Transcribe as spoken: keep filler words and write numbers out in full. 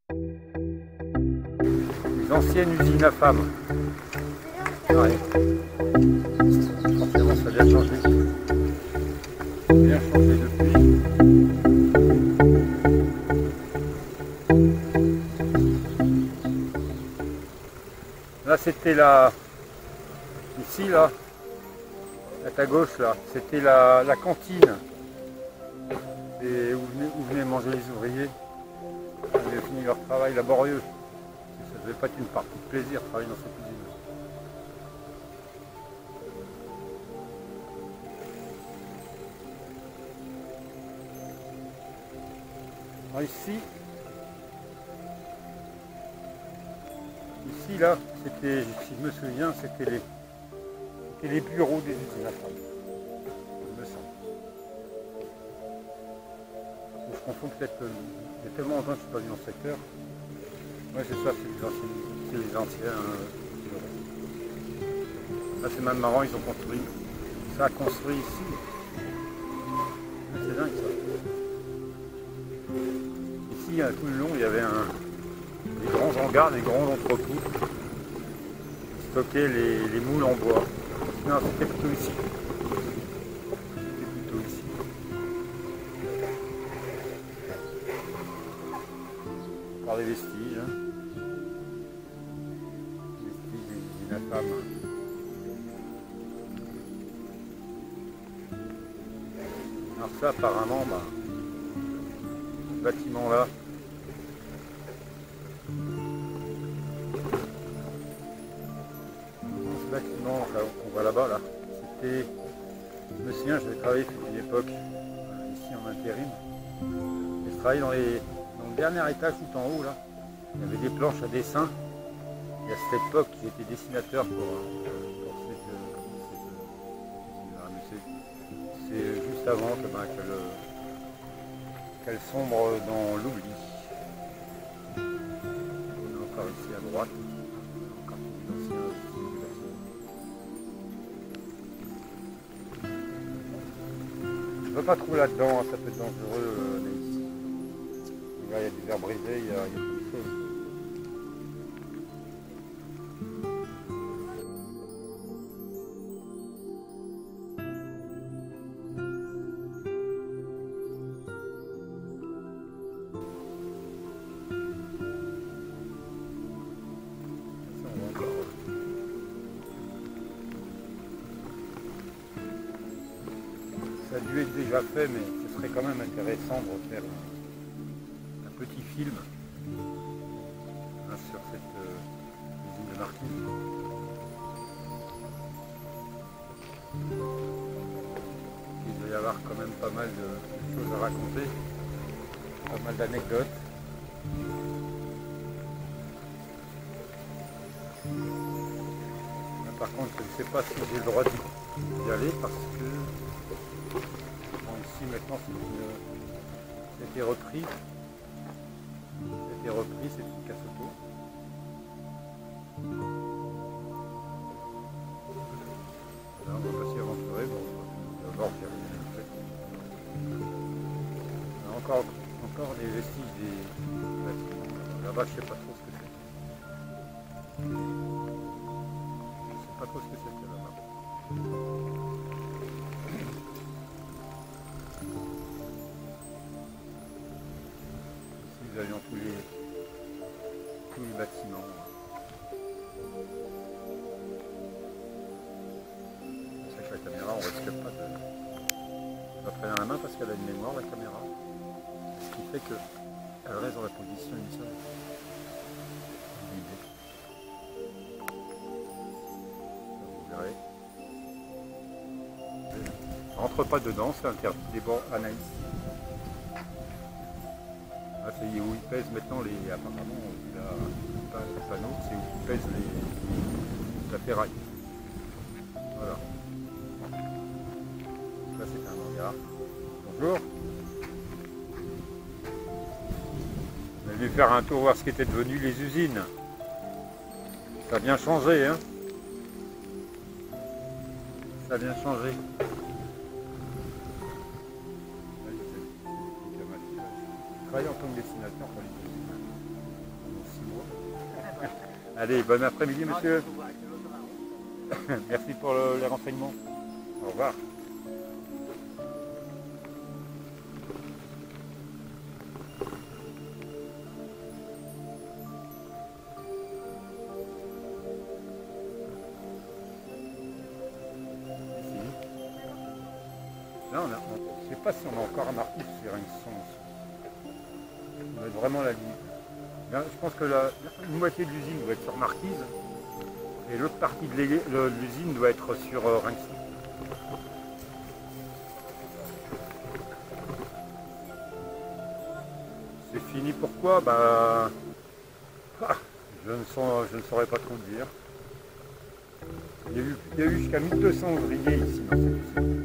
Les anciennes usines à femmes. Ouais. Forcément, ça a bien changé. Ça a bien changé depuis. Là, c'était la... Ici, là, à ta gauche, là, c'était la, la cantine. Et où venaient, où venaient manger les ouvriers. Ils avaient fini leur travail laborieux. Ça devait pas être une partie de plaisir de travailler dans cette usine. Alors ici, ici là, c'était, si je me souviens, c'était les, c'était les bureaux des usines à femmes. Il me semble. Je confonds peut-être, il y a tellement longtemps que je suis pas venu dans ce secteur. Oui, c'est ça, c'est les anciens. C'est les anciens euh, bureaux. Là, c'est même marrant, ils ont construit. Ça a construit ici. C'est dingue ça. Ici, tout le long, il y avait un, des grands hangars, des grands entrepôts qui stockaient les, les moules en bois. Non, c'était plutôt ici. C'était plutôt ici. Par les vestiges. Hein. Vestiges des usines à femmes. Alors ça, apparemment, bah, ce bâtiment-là, ce bâtiment qu'on voit là-bas, là, c'était, je me souviens, j'avais travaillé toute une époque euh, ici en intérim. Et je travaillais dans, les, dans le dernier étage tout en haut, là. Il y avait des planches à dessin. Et à cette époque, j'étais dessinateur pour, pour cette, cette, c'est juste avant que, ben, qu'elle qu'elle sombre dans l'oubli. On est encore ici à droite. Encore plus d'anciens bâtiments. Je ne veux pas trop là-dedans, hein, ça peut être dangereux, euh, mais ici. Là, il y a des verres brisés, il y a, il y a beaucoup de choses. Ça a dû être déjà fait, mais ce serait quand même intéressant de refaire un, un petit film hein, sur cette euh, usine de Marquise. Il doit y avoir quand même pas mal de choses à raconter, pas mal d'anecdotes. Par contre, je ne sais pas si j'ai le droit d'y aller parce que bon, ici maintenant c'était repris. C'était repris, c'est une casse-auto. Là, on va pas s'y aventurer, bon, on va voir qu'il y a rien fait. Encore, encore des vestiges des bâtiments. Là-bas, je ne sais pas trop ce que c'est. Pas trop ce que c'était là-bas. Ici nous avions tous les, tous les bâtiments. C'est vrai que la caméra, on risque pas de, de la prendre dans la main parce qu'elle a une mémoire, la caméra. Ce qui fait qu'elle reste dans la position initiale. Rentre pas dedans, c'est interdit. Des bords Anaïs. Là, c'est où ils pèsent maintenant les. Apparemment, il a pas le panneau, c'est où ils pèsent les, la ferraille. Voilà. Là, c'est un hangar. Bonjour. On est venu faire un tour voir ce qu'étaient devenues les usines. Ça a bien changé, hein. Ça a bien changé. Je travaille en tant que dessinateur pour les usines. Allez, bon après-midi, monsieur. Merci pour le, les renseignements. Au revoir. Ici. Là, on a, on, je ne sais pas si on a encore un marquis sur une sonde. On va être vraiment la limite. Là, je pense que la, une moitié de l'usine doit être sur Marquise et l'autre partie de l'usine doit être sur euh, Rinxi. C'est fini pourquoi? Bah, ah, je, ne sens, je ne saurais pas trop le dire. Il y a eu, il y a eu jusqu'à mille deux cents ouvriers ici dans cette usine.